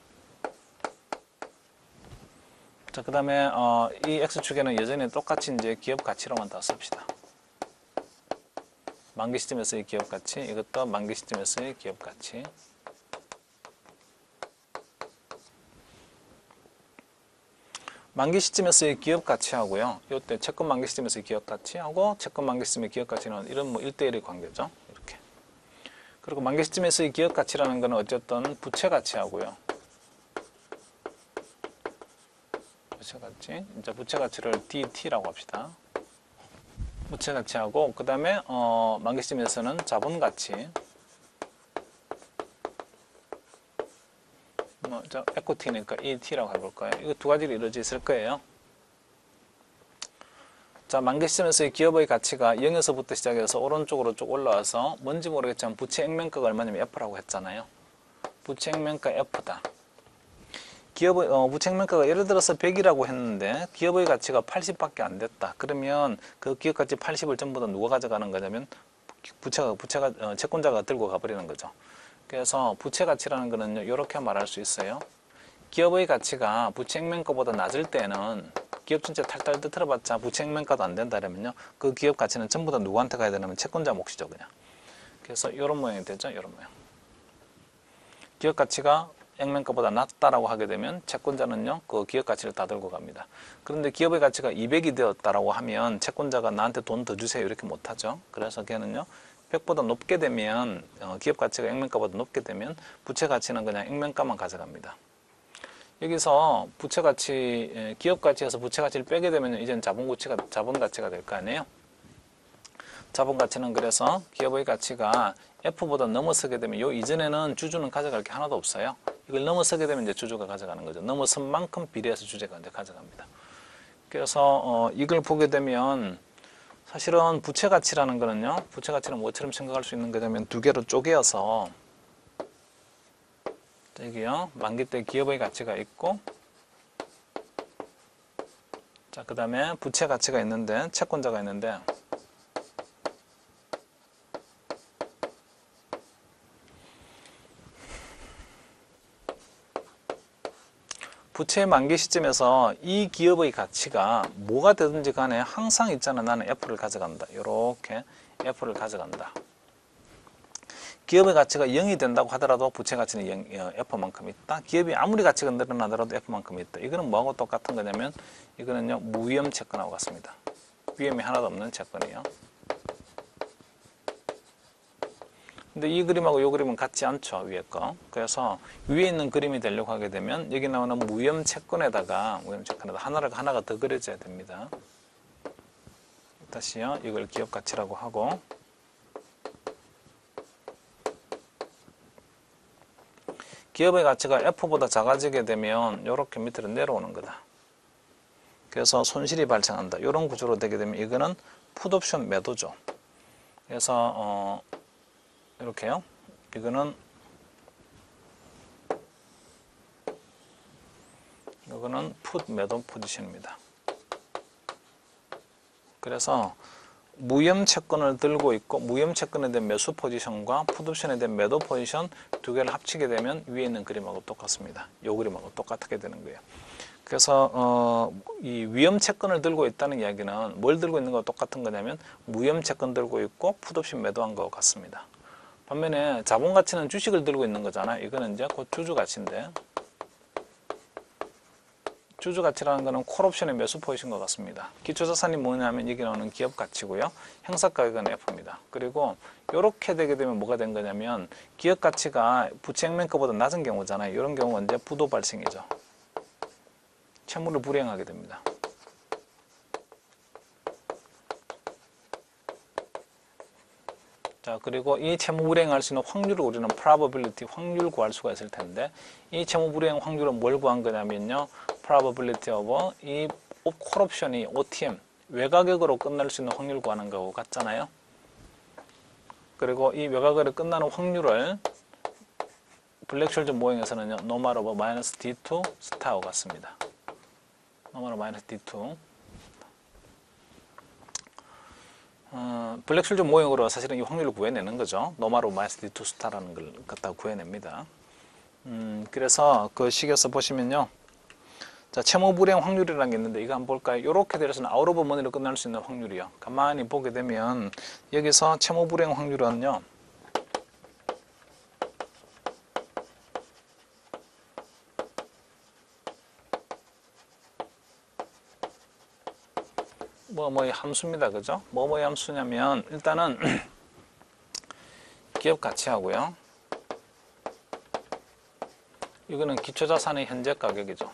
자, 그 다음에 이 X축에는 여전히 똑같이 이제 기업 가치로만 다 씁시다. 만기 시점에서의 기업 가치, 이것도 만기 시점에서의 기업 가치. 만기 시점에서의 기업 가치하고요. 이때 채권 만기 시점에서의 기업 가치하고 채권 만기 시점의 기업 가치는 이런 뭐 1대1의 관계죠. 이렇게. 그리고 만기 시점에서의 기업 가치라는 것은 어쨌든 부채 가치하고요. 부채 가치. 이제 부채 가치를 DT라고 합시다. 부채 가치하고 그다음에 만기 시점에서는 자본 가치. 에코티니까 ET라고 해볼까요? 이거 두 가지로 이루어져 있을 거예요. 자, 만기 시점에서의 기업의 가치가 0에서부터 시작해서 오른쪽으로 쭉 올라와서 뭔지 모르겠지만 부채 액면가가 얼마냐면 F라고 했잖아요. 부채 액면가 F다. 기업의 부채 액면가가 예를 들어서 100이라고 했는데 기업의 가치가 80밖에 안 됐다. 그러면 그 기업 가치 80을 전부 다 누가 가져가는 거냐면 채권자가 들고 가버리는 거죠. 그래서 부채 가치라는 거는요, 이렇게 말할 수 있어요. 기업의 가치가 부채 액면가보다 낮을 때는 기업 전체 탈탈 터트려봤자 부채 액면가도 안 된다면요, 그 기업 가치는 전부 다 누구한테 가야 되냐면 채권자 몫이죠, 그냥. 그래서 이런 모양이 되죠, 이런 모양. 기업 가치가 액면가보다 낮다라고 하게 되면 채권자는요, 그 기업 가치를 다 들고 갑니다. 그런데 기업의 가치가 200이 되었다라고 하면 채권자가 나한테 돈 더 주세요 이렇게 못하죠. 그래서 걔는요, 100보다 높게 되면 기업 가치가 액면가보다 높게 되면 부채 가치는 그냥 액면가만 가져갑니다. 여기서 부채 가치, 기업 가치에서 부채 가치를 빼게 되면 이제는 자본 가치가 될 거 아니에요. 자본 가치는 그래서 기업의 가치가 F보다 넘어서게 되면 요 이전에는 주주는 가져갈 게 하나도 없어요. 이걸 넘어서게 되면 이제 주주가 가져가는 거죠. 넘어선 만큼 비례해서 주주가 이제 가져갑니다. 그래서 이걸 보게 되면 사실은 부채 가치라는 거는요, 부채 가치는 뭐처럼 생각할 수 있는 거냐면 두 개로 쪼개어서 여기요, 만기 때 기업의 가치가 있고, 자, 그 다음에 부채 가치가 있는데, 채권자가 있는데, 부채 만기 시점에서 이 기업의 가치가 뭐가 되든지 간에 항상 있잖아. 나는 F를 가져간다. 이렇게 F를 가져간다. 기업의 가치가 0이 된다고 하더라도 부채 가치는 F만큼 있다. 기업이 아무리 가치가 늘어나더라도 F만큼 있다. 이거는 뭐하고 똑같은 거냐면 이거는요, 무위험 채권하고 같습니다. 위험이 하나도 없는 채권이에요. 근데 이 그림하고 이 그림은 같지 않죠, 위에 거. 그래서 위에 있는 그림이 되려고 하게 되면 여기 나오는 무위험 채권에다가 하나가 더 그려져야 됩니다. 다시요, 이걸 기업 가치라고 하고, 기업의 가치가 F보다 작아지게 되면 이렇게 밑으로 내려오는 거다. 그래서 손실이 발생한다. 이런 구조로 되게 되면 이거는 풋옵션 매도죠. 그래서 이렇게요. 이거는 풋 매도 포지션입니다. 그래서 무위험 채권을 들고 있고 무위험 채권에 대한 매수 포지션과 풋옵션에 대한 매도 포지션 두 개를 합치게 되면 위에 있는 그림하고 똑같습니다. 이 그림하고 똑같게 되는 거예요. 그래서 이 위험 채권을 들고 있다는 이야기는 뭘 들고 있는 거와 똑같은 거냐면 무위험 채권 들고 있고 풋옵션 매도한 거와 같습니다. 반면에 자본 가치는 주식을 들고 있는 거잖아요. 이거는 이제 곧 주주 가치인데, 주주 가치라는 거는 콜옵션의 매수 포지션과 같습니다. 기초자산이 뭐냐면 여기 나오는 기업 가치고요. 행사 가격은 F입니다. 그리고 이렇게 되게 되면 뭐가 된 거냐면 기업 가치가 부채 액면가보다 낮은 경우잖아요. 이런 경우는 이제 부도 발생이죠. 채무를 불이행하게 됩니다. 자, 그리고 이 채무 불이행할 수 있는 확률을 우리는 probability, 확률 구할 수가 있을 텐데, 이 채무 불이행 확률은 뭘 구한 거냐면요, probability of 이 콜옵션이 OTM, 외가격으로 끝날 수 있는 확률 구하는 거하고 같잖아요. 그리고 이 외가격으로 끝나는 확률을 블랙숄저 모형에서는요, 노말 오버 마이너스 D2 스타하고 같습니다. 노마로 마이너스 D2. 블랙슐즈 모형으로 사실은 이 확률을 구해내는 거죠. 노마로 마이너스 D2 스타라는 걸 갖다 구해냅니다. 그래서 그 식에서 보시면요. 자, 채무 불이행 확률이라는 게 있는데 이거 한번 볼까요? 이렇게 되어서는 아웃 오브 머니로 끝날 수 있는 확률이요. 가만히 보게 되면 여기서 채무 불이행 확률은요. 뭐의 함수입니다. 그죠? 뭐의 함수냐면 일단은 기업 가치하고요. 이거는 기초자산의 현재 가격이죠.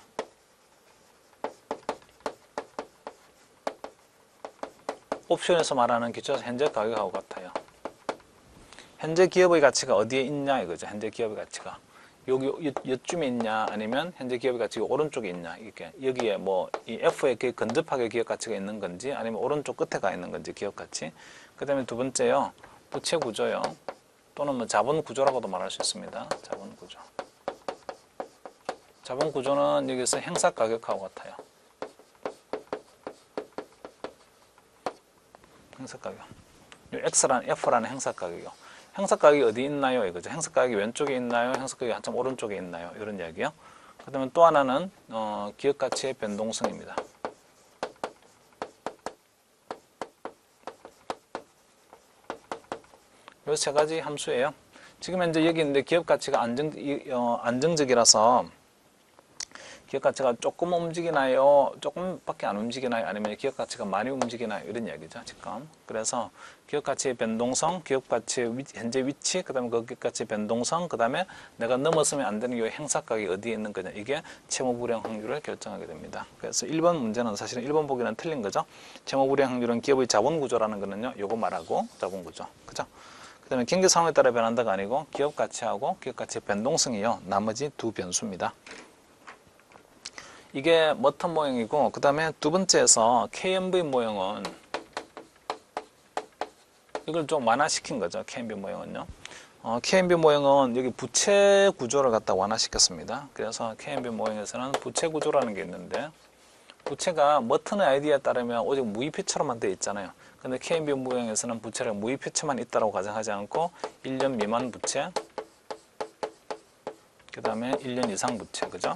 옵션에서 말하는 기초자산 현재 가격하고 같아요. 현재 기업의 가치가 어디에 있냐 이거죠. 현재 기업의 가치가 여기 요쯤에 있냐 아니면 현재 기업의 가치가 오른쪽에 있냐 이렇게 여기에 뭐 이 F에 근접하게 기업 가치가 있는 건지 아니면 오른쪽 끝에 가 있는 건지 기업 가치. 그다음에 두 번째요. 부채 구조요. 또는 뭐 자본 구조라고도 말할 수 있습니다. 자본 구조. 자본 구조는 여기서 행사 가격하고 같아요. 행사 가격. 이 X라는 F라는 행사 가격이요. 행사 가격이 어디 있나요? 이거죠. 행사 가격이 왼쪽에 있나요? 행사 가격이 한참 오른쪽에 있나요? 이런 이야기요. 그다음에 또 하나는 기업 가치의 변동성입니다. 이 세 가지 함수예요. 지금 현재 여기 있는데 기업 가치가 안정적이라서 기업 가치가 조금 움직이나요? 조금밖에 안 움직이나요? 아니면 기업 가치가 많이 움직이나요? 이런 이야기죠, 지금. 그래서 기업 가치의 변동성, 기업 가치의 현재 위치, 그 다음에 그 기업 가치의 변동성, 그 다음에 내가 넘어서면 안 되는 이 행사 가격이 어디에 있는 거냐. 이게 채무 불이행 확률을 결정하게 됩니다. 그래서 1번 문제는 사실은 1번 보기는 틀린 거죠. 채무 불이행 확률은 기업의 자본 구조라는 거는요, 요거 말하고 자본 구조. 그죠? 그 다음에 경제 상황에 따라 변한다가 아니고 기업 가치하고 기업 가치의 변동성이요. 나머지 두 변수입니다. 이게 머턴 모형이고 그 다음에 두 번째에서 KMV 모형은 이걸 좀 완화시킨 거죠. KMV 모형은요. KMV 모형은 여기 부채 구조를 갖다 완화시켰습니다. 그래서 KMV 모형에서는 부채 구조라는 게 있는데 부채가 머턴의 아이디어에 따르면 오직 무의표처럼만 되어 있잖아요. 근데 KMV 모형에서는 부채를 무의표처만 있다고 가정하지 않고 1년 미만 부채 그 다음에 1년 이상 부채 그죠?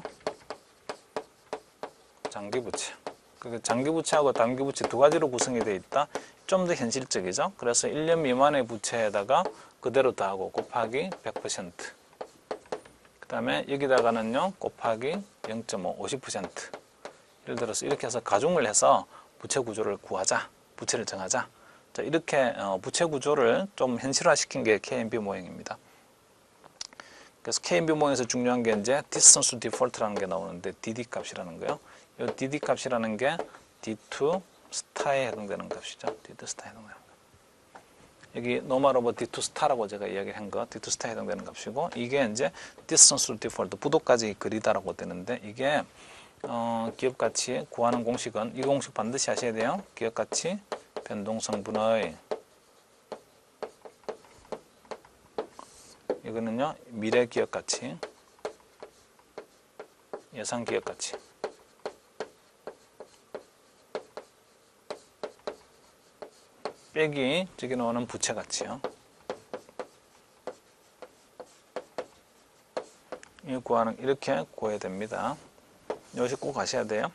장기부채. 장기부채하고 단기부채 두 가지로 구성이 되어 있다. 좀 더 현실적이죠. 그래서 1년 미만의 부채에다가 그대로 더하고 곱하기 100%. 그 다음에 여기다가는요. 곱하기 0.5, 50%. 예를 들어서 이렇게 해서 가중을 해서 부채 구조를 구하자. 부채를 정하자. 자, 이렇게 부채 구조를 좀 현실화시킨 게 KMV 모형입니다. 그래서 KMV 모형에서 중요한 게 이제 distance to default라는 게 나오는데 DD 값이라는 거요. 이 DD 값이라는 게 D2 스타에 해당되는 값이죠. D2 스타에 해당되는 값. 여기 normal over D2 스타라고 제가 이야기한 거 D2 스타에 해당되는 값이고 이게 이제 distance to default 부도까지 거리다라고 되는데 이게 기업 가치 구하는 공식은 이 공식 반드시 하셔야 돼요. 기업 가치 변동성분의 이거는요. 미래 기업 가치 예상 기업 가치 빼기 저기 나오는 부채 가치요. 이 구하는 이렇게 구해야 됩니다. 이것이 꼭 아셔야 돼요.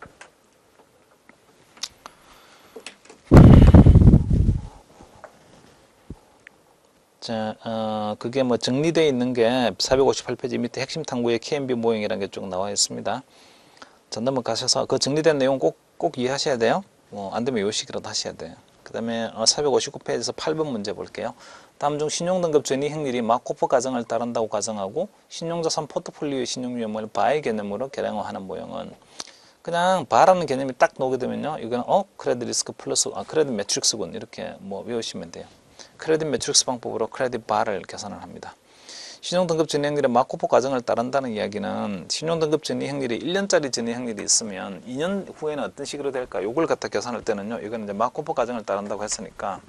자, 그게 뭐 정리되어 있는 게 458페이지 밑에 핵심 탐구의 KMV 모형이라는 게 쭉 나와 있습니다. 자, 넘어가셔서 그 정리된 내용 꼭 이해하셔야 돼요. 안 되면 요식이라도 하셔야 돼요. 그 다음에 459페이지에서 8번 문제 볼게요. 다음 중 신용등급 전이 행률이 마코프 가정을 따른다고 가정하고 신용자산 포트폴리오의 신용위험을 바의 개념으로 계량화하는 모형은 그냥 바라는 개념이 딱 나오게 되면요. 이거는 크레딧 리스크 플러스 크레딧 매트릭스군 이렇게 뭐 외우시면 돼요. 크레딧 매트릭스 방법으로 크레딧 바를 계산을 합니다. 신용등급 전이 행률의 마코프 과정을 따른다는 이야기는 신용등급 전이 행률이 1년짜리 전이 행률이 있으면 2년 후에는 어떤 식으로 될까? 요걸 갖다 계산할 때는요. 이건 이제 마코프 과정을 따른다고 했으니까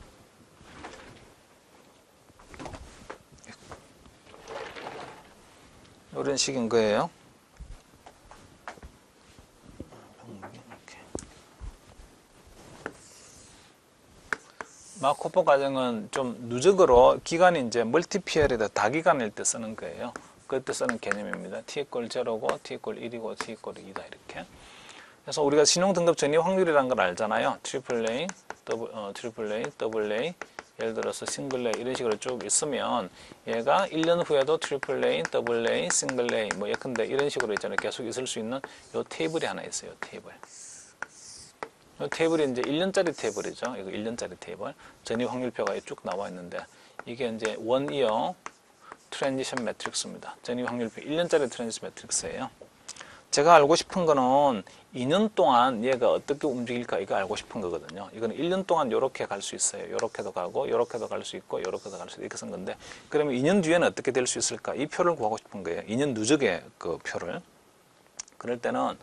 이런 식인 거예요. 마코포 과정은 좀 누적으로 기간이 이제 멀티피얼이다 다기간일 때 쓰는 거예요. 그때 쓰는 개념입니다. t equal 0고 t equal 1이고 t equal 2다 이렇게. 그래서 우리가 신용 등급 전이 확률이라는 걸 알잖아요. AAA, AAA, AA, 예를 들어서 싱글 A 이런 식으로 쭉 있으면 얘가 1년 후에도 AAA, AA, 싱글 A 뭐 예컨대 이런 식으로 있잖아요. 계속 있을 수 있는 요 테이블이 하나 있어요. 테이블. 이 테이블이 이제 1년짜리 테이블이죠. 이거 1년짜리 테이블. 전이 확률표가 쭉 나와 있는데 이게 이제 원이어 트랜지션 매트릭스입니다. 전이 확률표 1년짜리 트랜지션 매트릭스예요. 제가 알고 싶은 거는 2년 동안 얘가 어떻게 움직일까 이거 알고 싶은 거거든요. 이거는 1년 동안 이렇게 갈 수 있어요. 이렇게도 가고 이렇게도 갈 수 있고 이렇게도 갈 수 있고 이렇게 쓴 건데 그러면 2년 뒤에는 어떻게 될 수 있을까? 이 표를 구하고 싶은 거예요. 2년 누적의 그 표를. 그럴 때는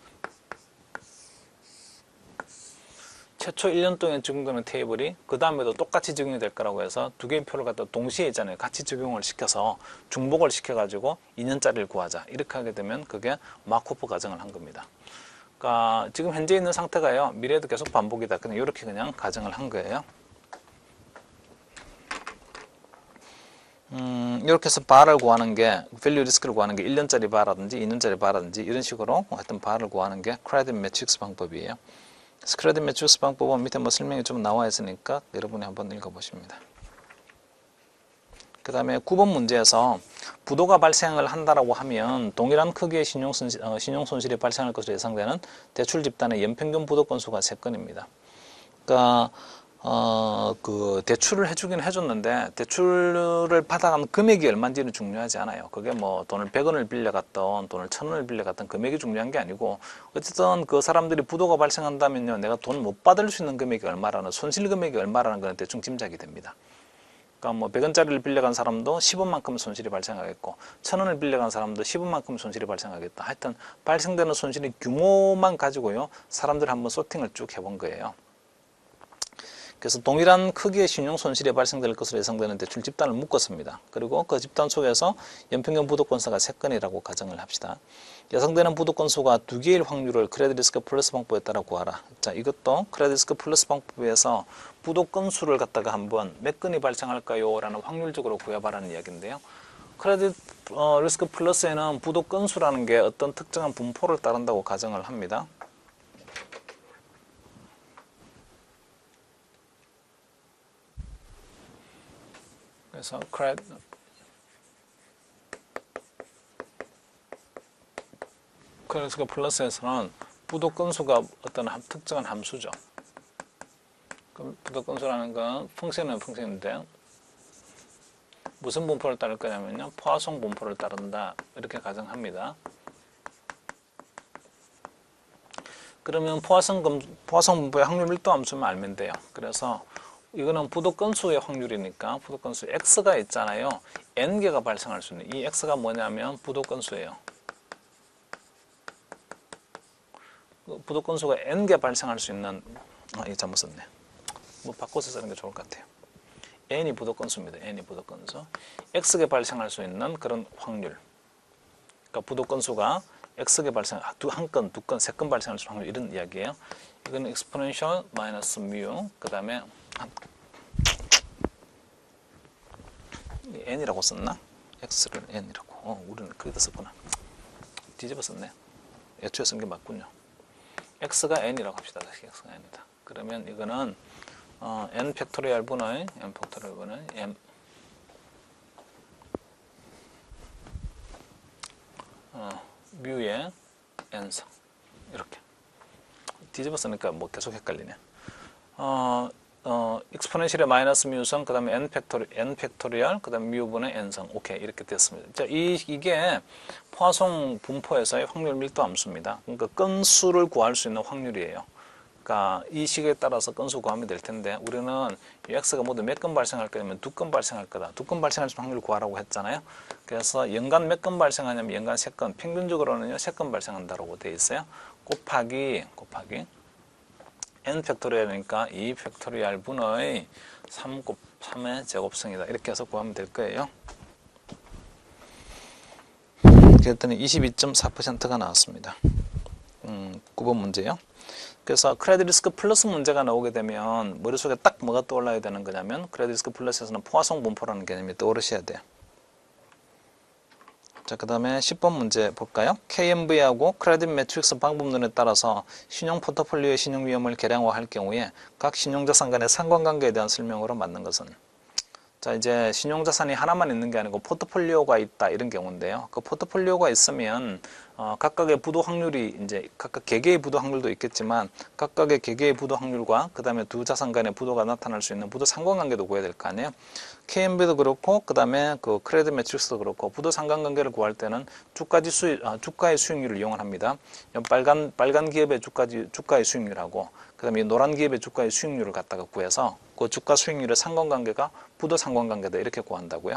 최초 1년 동안 적용되는 테이블이 그 다음에도 똑같이 적용이 될 거라고 해서 두 개의 표를 갖다 동시에 있잖아요. 같이 적용을 시켜서 중복을 시켜가지고 2년짜리를 구하자. 이렇게 하게 되면 그게 마코프 가정을 한 겁니다. 그러니까 지금 현재 있는 상태가요. 미래에도 계속 반복이다. 그냥 이렇게 그냥 가정을 한 거예요. 이렇게 해서 바를 구하는 게 밸류 리스크를 구하는 게 1년짜리 바라든지 2년짜리 바라든지 이런 식으로 하여튼 바를 구하는 게 크레딧 매트릭스 방법이에요. 크레딧 매트릭스 방법은 밑에 뭐 설명이 좀 나와 있으니까 여러분이 한번 읽어보십니다. 그 다음에 9번 문제에서 부도가 발생을 한다라고 하면 동일한 크기의 신용 손실이 발생할 것으로 예상되는 대출 집단의 연평균 부도 건수가 3건입니다. 그러니까 그 대출을 해주긴 해줬는데 대출을 받아간 금액이 얼마인지는 중요하지 않아요. 그게 뭐 돈을 100원을 빌려갔던 돈을 1000원을 빌려갔던 금액이 중요한 게 아니고 어쨌든 그 사람들이 부도가 발생한다면요 내가 돈 못 받을 수 있는 금액이 얼마라는 손실 금액이 얼마라는 건 대충 짐작이 됩니다. 그러니까 뭐 100원짜리를 빌려간 사람도 10원만큼 손실이 발생하겠고 1000원을 빌려간 사람도 10원만큼 손실이 발생하겠다. 하여튼 발생되는 손실의 규모만 가지고요 사람들 한번 소팅을 쭉 해본 거예요. 그래서 동일한 크기의 신용 손실이 발생될 것으로 예상되는 대출 집단을 묶었습니다. 그리고 그 집단 속에서 연평균 부도 건수가 3건이라고 가정을 합시다. 예상되는 부도 건수가 2개일 확률을 크레딧 리스크 플러스 방법에 따라 구하라. 자, 이것도 크레딧 리스크 플러스 방법에서 부도 건수를 갖다가 한번 몇 건이 발생할까요? 라는 확률적으로 구해봐라는 이야기인데요. 크레딧 리스크 플러스에는 부도 건수라는 게 어떤 특정한 분포를 따른다고 가정을 합니다. 그래서 크레딧 리스크 플러스에서는 부도 건수가 어떤 특정한 함수죠. 그럼 부도 건수라는 건 펑션은 펑션인데 무슨 분포를 따를 거냐면요. 포화송 분포를 따른다. 이렇게 가정합니다. 그러면 포화성 분포의 확률 밀도 함수만 알면 돼요. 그래서 이거는 부도 건수의 확률이니까 부도 건수 x가 있잖아요. n개가 발생할 수 있는 이 x가 뭐냐면 부도 건수예요. 부도 건수가 n개 발생할 수 있는 이거 잘못 썼네. 뭐 바꿔서 쓰는 게 좋을 것 같아요. n이 부도 건수입니다. n이 부도 건수. x개 발생할 수 있는 그런 확률. 그러니까 부도 건수가 x개 발생 한 건, 두 건, 세 건 발생할 수 있는 확률 이런 이야기예요. 이거는 exponential 마이너스 mu 그다음에 n이라고 썼나? x를 n이라고. 우리는 그렇게 썼구나. 뒤집어 썼네. 애초에 쓴 게 맞군요. x가 n이라고 합시다. 다시 x가 n이다. 그러면 이거는 n 팩토리얼 분의 m 팩토리얼 분의 m 뮤의 n성 이렇게 뒤집어 쓰니까 뭐 계속 헷갈리네. 익스포넨셜의 마이너스 뮤성 그 다음에 n 팩토리얼 그 다음에 뮤분의 n성 오케이 이렇게 됐습니다. 자, 이게 포화송 분포에서의 확률 밀도 함수입니다. 그러니까 건수를 구할 수 있는 확률이에요. 그러니까 이 식에 따라서 건수 구하면 될 텐데 우리는 이 x가 모두 몇 건 발생할 거냐면 2건 발생할 거다. 2건 발생할 수 있는 확률을 구하라고 했잖아요. 그래서 연간 몇 건 발생하냐면 연간 3건, 평균적으로는요 3건 발생한다고 되어 있어요. 곱하기 n 팩토리얼이니까 2 팩토리얼 분의 3의 제곱성이다. 이렇게 해서 구하면 될 거예요. 그랬더니 22.4%가 나왔습니다. 9번 문제요. 그래서 크레딧 리스크 플러스 문제가 나오게 되면 머릿속에 딱 뭐가 떠올라야 되는 거냐면 크레딧 리스크 플러스에서는 포화송 분포라는 개념이 떠오르셔야 돼요. 자, 그 다음에 10번 문제 볼까요? KMV하고 크레딧 매트릭스 방법론에 따라서 신용 포트폴리오의 신용 위험을 계량화할 경우에 각 신용자산 간의 상관관계에 대한 설명으로 맞는 것은, 자, 이제 신용자산이 하나만 있는 게 아니고 포트폴리오가 있다 이런 경우인데요. 그 포트폴리오가 있으면 각각의 부도 확률이 이제 각각 개개의 부도 확률도 있겠지만 각각의 개개의 부도 확률과 그 다음에 두 자산 간의 부도가 나타날 수 있는 부도 상관관계도 구해야 될 거 아니에요. KMB도 그렇고 그 다음에 그 크레딧 매트릭스도 그렇고 부도 상관관계를 구할 때는 주가의 수익률을 이용을 합니다. 빨간 기업의 주가의 수익률하고 그 다음에 노란 기업의 주가의 수익률을 갖다가 구해서 그 주가 수익률의 상관관계가 부도 상관관계다 이렇게 구한다고요.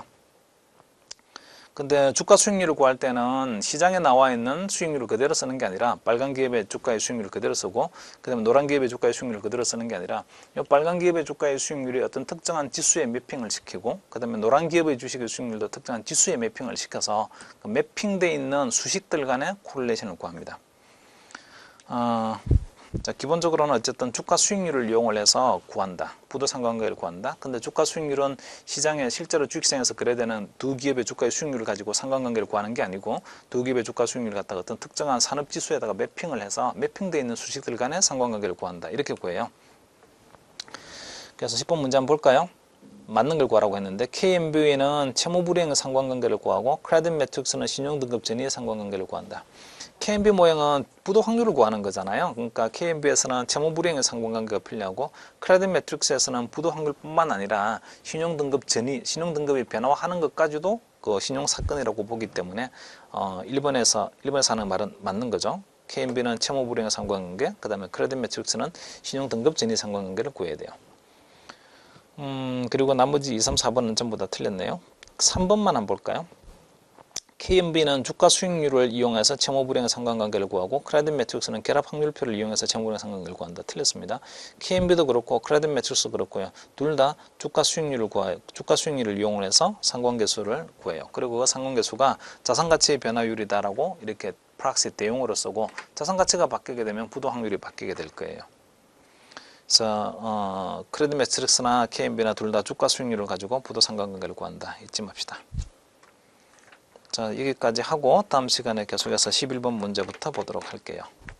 근데 주가 수익률을 구할 때는 시장에 나와 있는 수익률을 그대로 쓰는 게 아니라 빨간 기업의 주가의 수익률을 그대로 쓰고 그 다음에 노란 기업의 주가의 수익률을 그대로 쓰는 게 아니라 이 빨간 기업의 주가의 수익률이 어떤 특정한 지수에 매핑을 시키고 그 다음에 노란 기업의 주식의 수익률도 특정한 지수에 매핑을 시켜서 그 매핑되어 있는 수식들 간의 코릴레이션을 구합니다. 자, 기본적으로는 어쨌든 주가 수익률을 이용을 해서 구한다. 부도 상관관계를 구한다. 근데 주가 수익률은 시장에 실제로 주식시장에서 거래되는 두 기업의 주가의 수익률을 가지고 상관관계를 구하는 게 아니고 두 기업의 주가 수익률을 갖다가 어떤 특정한 산업지수에다가 매핑을 해서 매핑되어 있는 수식들 간의 상관관계를 구한다. 이렇게 구해요. 그래서 10번 문제 한번 볼까요? 맞는 걸 구하라고 했는데 KMB는 채무불이행의 상관관계를 구하고 크레딧 매트릭스는 신용등급 전이의 상관관계를 구한다. KMB 모형은 부도 확률을 구하는 거잖아요. 그러니까 KMB에서는 채무불이행의 상관관계가 필요하고 크레딧 매트릭스에서는 부도 확률뿐만 아니라 신용등급 전이, 신용등급이 변화하는 것까지도 그 신용사건이라고 보기 때문에 1번에서 하는 말은 맞는 거죠. KMB는 채무불이행의 상관관계, 그 다음에 크레딧 매트릭스는 신용등급 전이 상관관계를 구해야 돼요. 그리고 나머지 2, 3, 4번은 전부 다 틀렸네요. 3번만 한번 볼까요? KMB는 주가 수익률을 이용해서 채무불이행의 상관관계를 구하고 크레딧 매트릭스는 결합 확률표를 이용해서 채무불이행의 상관관계를 구한다. 틀렸습니다. KMB도 그렇고 크레딧 매트릭스도 그렇고요. 둘 다 주가 수익률을 이용을 해서 상관계수를 구해요. 그리고 그 상관계수가 자산가치의 변화율이다라고 이렇게 프락시 대용어로 쓰고 자산가치가 바뀌게 되면 부도 확률이 바뀌게 될 거예요. 그래서 크레딧 매트릭스나 KMB나 둘 다 주가 수익률을 가지고 부도 상관관계를 구한다. 잊지 맙시다. 자, 여기까지 하고 다음 시간에 계속해서 11번 문제부터 보도록 할게요.